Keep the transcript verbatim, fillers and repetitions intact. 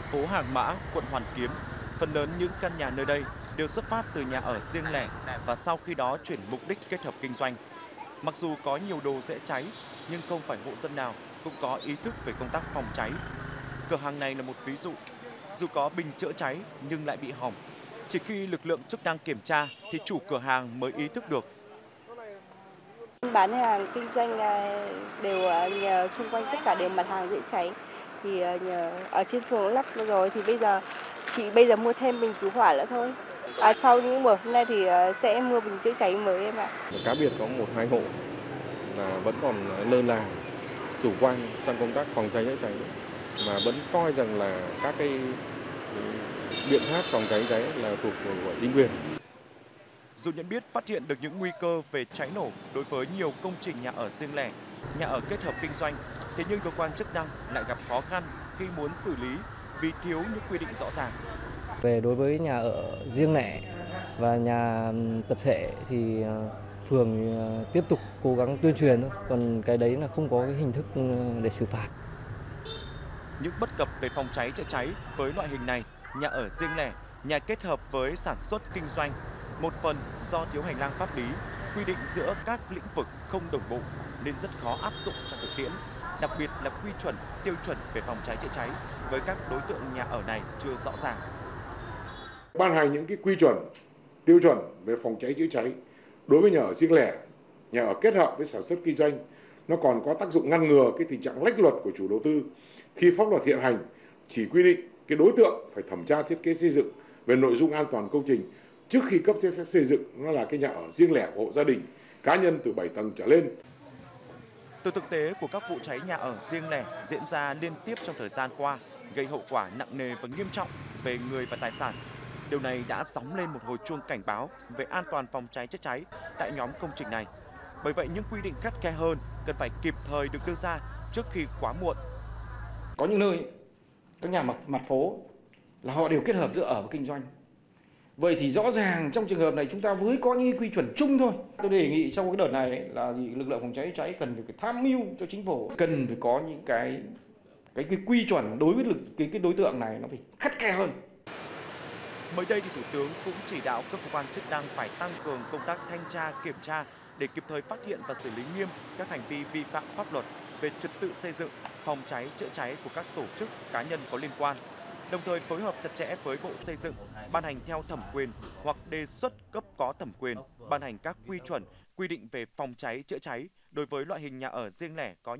phố Hàng Mã, quận Hoàn Kiếm, phần lớn những căn nhà nơi đây đều xuất phát từ nhà ở riêng lẻ và sau khi đó chuyển mục đích kết hợp kinh doanh. Mặc dù có nhiều đồ dễ cháy, nhưng không phải hộ dân nào cũng có ý thức về công tác phòng cháy. Cửa hàng này là một ví dụ. Dù có bình chữa cháy nhưng lại bị hỏng. Chỉ khi lực lượng chức năng kiểm tra thì chủ cửa hàng mới ý thức được. Bán hàng kinh doanh à, đều à, nhờ xung quanh tất cả đều mặt hàng dễ cháy. Thì à, nhờ ở trên phường lắp rồi thì bây giờ chị bây giờ mua thêm bình cứu hỏa nữa thôi. À, sau những mùa hôm nay thì à, sẽ mua bình chữa cháy mới em ạ. Cá biệt có một hai hộ là vẫn còn lơ là, chủ quan trong công tác phòng cháy chữa cháy mà vẫn coi rằng là các cái biện pháp phòng cháy cháy là thuộc của chính quyền. Dù nhận biết phát hiện được những nguy cơ về cháy nổ đối với nhiều công trình nhà ở riêng lẻ, nhà ở kết hợp kinh doanh, thế nhưng cơ quan chức năng lại gặp khó khăn khi muốn xử lý vì thiếu những quy định rõ ràng. Về đối với nhà ở riêng lẻ và nhà tập thể thì phường tiếp tục cố gắng tuyên truyền thôi, còn cái đấy là không có cái hình thức để xử phạt. Những bất cập về phòng cháy chữa cháy với loại hình này, nhà ở riêng lẻ, nhà kết hợp với sản xuất kinh doanh, một phần do thiếu hành lang pháp lý, quy định giữa các lĩnh vực không đồng bộ nên rất khó áp dụng trong thực tiễn, đặc biệt là quy chuẩn, tiêu chuẩn về phòng cháy chữa cháy với các đối tượng nhà ở này chưa rõ ràng. Ban hành những cái quy chuẩn, tiêu chuẩn về phòng cháy chữa cháy đối với nhà ở riêng lẻ, nhà ở kết hợp với sản xuất kinh doanh, nó còn có tác dụng ngăn ngừa cái tình trạng lách luật của chủ đầu tư khi pháp luật hiện hành chỉ quy định cái đối tượng phải thẩm tra thiết kế xây dựng về nội dung an toàn công trình trước khi cấp giấy phép xây dựng, nó là cái nhà ở riêng lẻ của hộ gia đình, cá nhân từ bảy tầng trở lên. Từ thực tế của các vụ cháy nhà ở riêng lẻ diễn ra liên tiếp trong thời gian qua, gây hậu quả nặng nề và nghiêm trọng về người và tài sản. Điều này đã gióng lên một hồi chuông cảnh báo về an toàn phòng cháy chữa cháy tại nhóm công trình này. Bởi vậy, những quy định khắt khe hơn cần phải kịp thời được đưa ra trước khi quá muộn. Có những nơi, các nhà mặt, mặt phố là họ đều kết hợp giữa ở và kinh doanh. Vậy thì rõ ràng trong trường hợp này chúng ta mới có những quy chuẩn chung thôi. Tôi đề nghị trong cái đợt này là lực lượng phòng cháy chữa cháy cần phải tham mưu cho chính phủ, cần phải có những cái cái, cái quy chuẩn đối với lực cái, cái đối tượng này nó phải khắt khe hơn. Mới đây thì Thủ tướng cũng chỉ đạo các cơ quan chức năng phải tăng cường công tác thanh tra kiểm tra để kịp thời phát hiện và xử lý nghiêm các hành vi vi phạm pháp luật về trật tự xây dựng, phòng cháy chữa cháy của các tổ chức cá nhân có liên quan. Đồng thời phối hợp chặt chẽ với Bộ Xây dựng, ban hành theo thẩm quyền hoặc đề xuất cấp có thẩm quyền, ban hành các quy chuẩn, quy định về phòng cháy chữa cháy đối với loại hình nhà ở riêng lẻ có